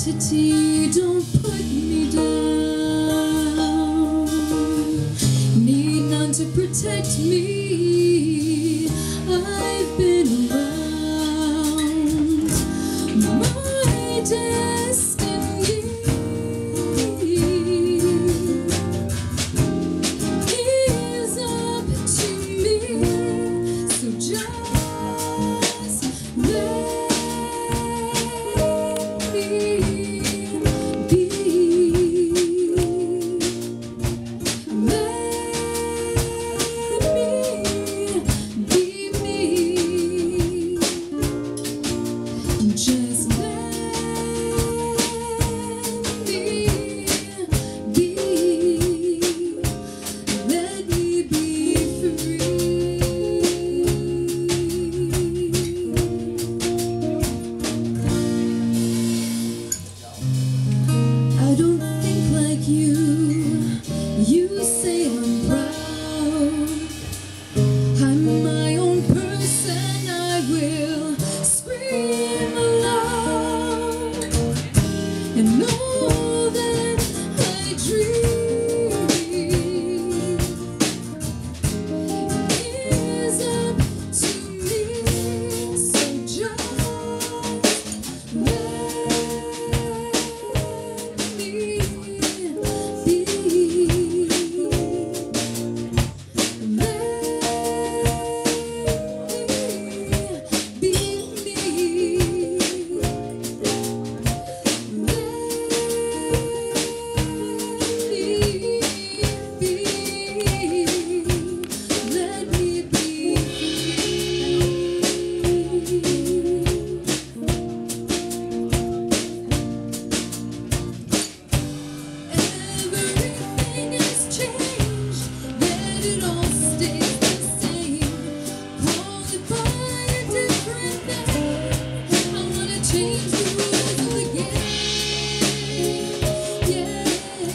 identity, don't put me down. Need none to protect me, I've been around. My destiny is up to me, so just let me be. Just let me be. Let me be free. I don't think like you. You say I'm proud. I'm my own person. I will scream aloud and know that I dream is up to me. So just let me be. Everything has changed, yet it all stays the same. Call it by a different name. I wanna change the rules of the game. Yeah.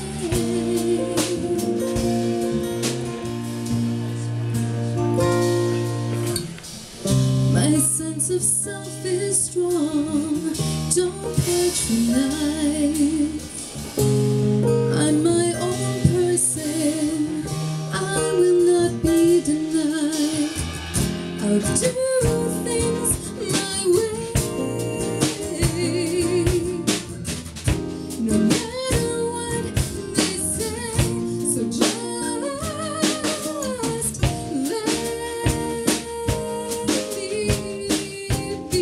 My sense of self is strong. Don't patronize. I'm my own person. I will not be denied. I'll do things my way, no matter what they say. So just let me be.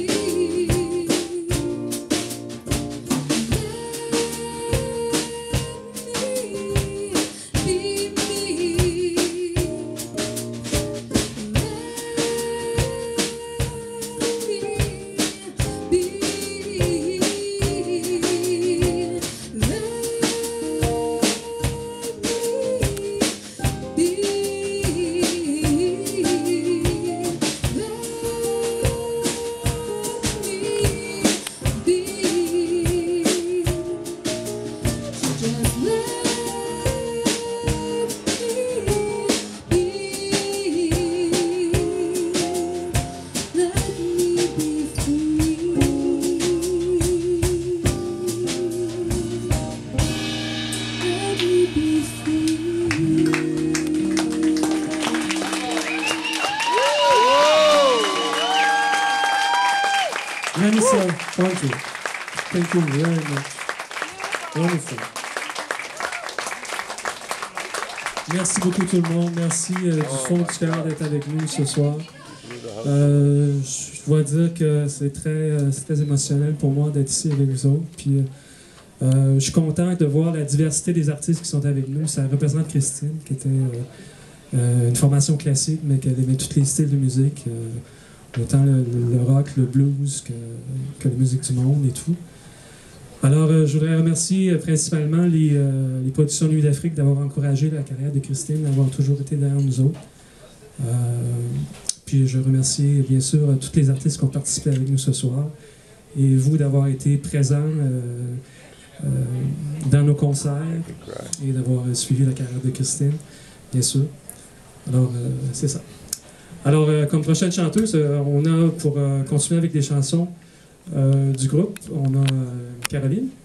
Vanessa, thank you. Thank you very much. Wonderful. Merci beaucoup tout le monde. Merci du fond du cœur d'être avec nous ce soir. Je dois dire que c'est très émotionnel pour moi d'être ici avec vous autres. Puis, je suis content de voir la diversité des artistes qui sont avec nous. Ça représente Christine, qui était une formation classique, mais qui aimait tous les styles de musique. Autant le rock, le blues que la musique du monde et tout. Alors, je voudrais remercier principalement les productions Nuit d'Afrique d'avoir encouragé la carrière de Christine, d'avoir toujours été derrière nous autres. Puis je remercie bien sûr tous les artistes qui ont participé avec nous ce soir et vous d'avoir été présents dans nos concerts et d'avoir suivi la carrière de Christine, bien sûr. Alors, c'est ça. Alors, comme prochaine chanteuse, on a, pour continuer avec des chansons du groupe, on a Caroline.